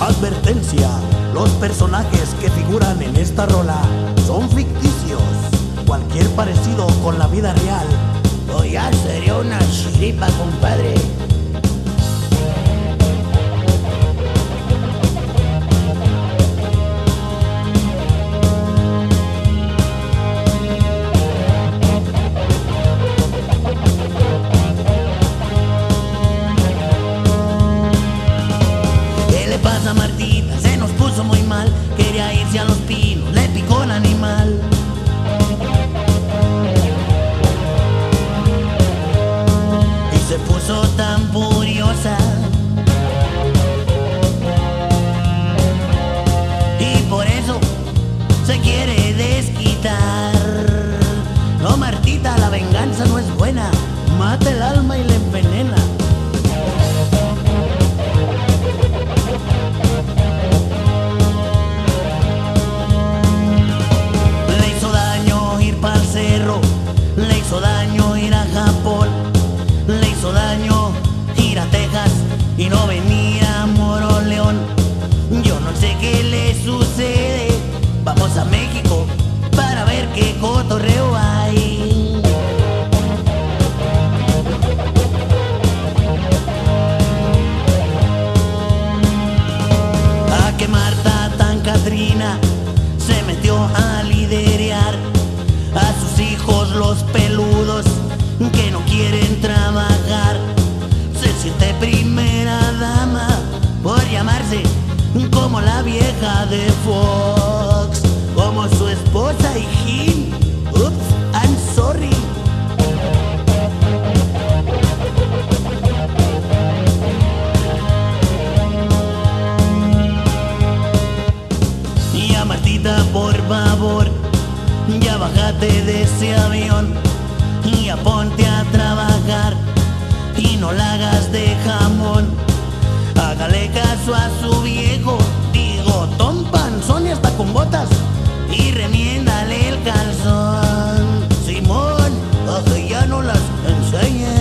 Advertencia, los personajes que figuran en esta rola son ficticios. Cualquier parecido con la vida real o ya sería una chiripa, compadre. A Martita se nos puso muy mal, quería irse a Los Pinos, le picó el animal. Y se puso tan furiosa, y por eso se quiere desquitar. No, Martita, la venganza no es buena, mata el alma y le envenena. Le hizo daño ir a Japón, le hizo daño ir a Texas y no venía a Moroleón. Yo no sé qué le sucede, vamos a México para ver qué cotorreo hay. A que Marta tan Catrina se metió a liderear a sus hijos los peludos que no quieren trabajar. Se siente primera dama por llamarse como la vieja de Fox, como su esposa y Jim. Oops, I'm sorry. Y a Martita, por favor, ya bájate de ese avión y ya ponte a trabajar y no la hagas de jamón. Hágale caso a su viejo, digo, Tom Panzón y hasta con botas, y remiéndale el calzón. Simón, a que ya no las enseñe.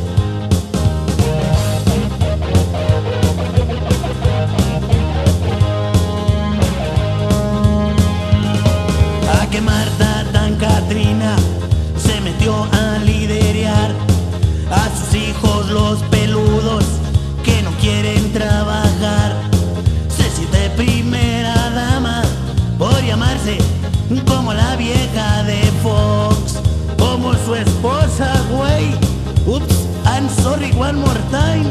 Que Marta tan Catrina se metió a liderear a sus hijos los peludos que no quieren trabajar. Se siente primera dama por llamarse como la vieja de Fox, como su esposa, güey. Oops, I'm sorry one more time.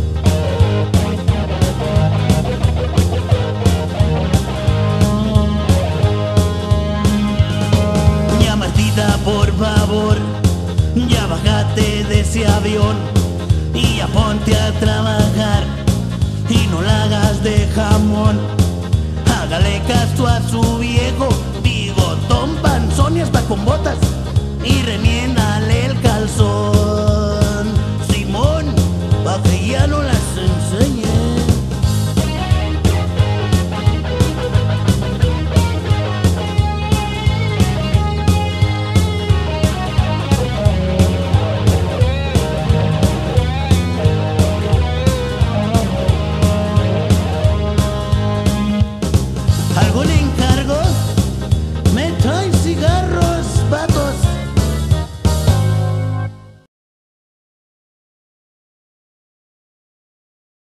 Por favor, ya bájate de ese avión y ya ponte a trabajar y no la hagas de jamón. Hágale caso a su viejo, digo, Tom Panzón y hasta con botas.